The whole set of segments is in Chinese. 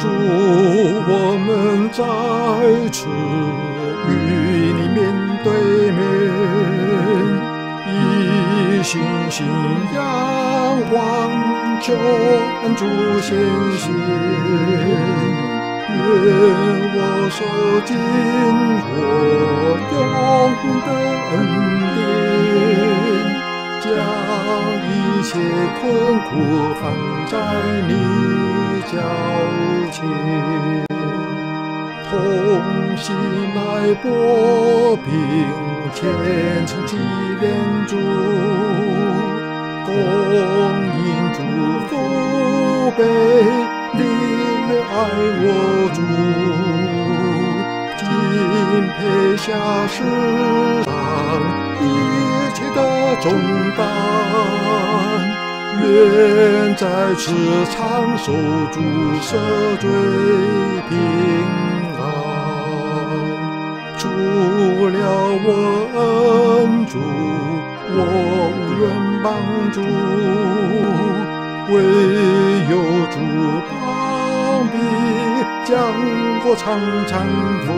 主，我们在此与你面对面，以信心仰望，求恩主显现。愿我受尽我用的恩典，将一切困苦放在你脚前，同心来破冰，虔诚纪念主，共饮祝福杯，你越爱我主，今撇下世上一切的重担，愿在此长守主赦罪平安。除了我恩主，我无缘帮助，唯有主膀臂，将我常常扶。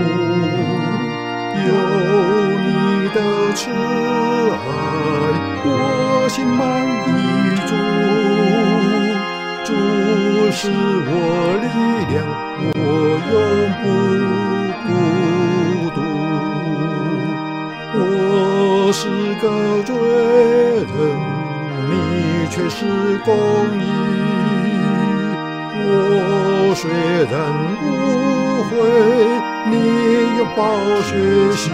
有你的慈爱，我心满意足。主是我力量，我永不孤独。我是个罪人，你却是公义。我虽然无悔，你用宝血洗。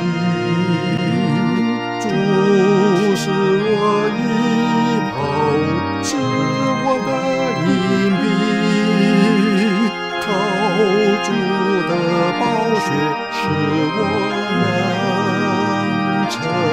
主是我衣袍，是我的隐蔽，靠主的宝血，使我能成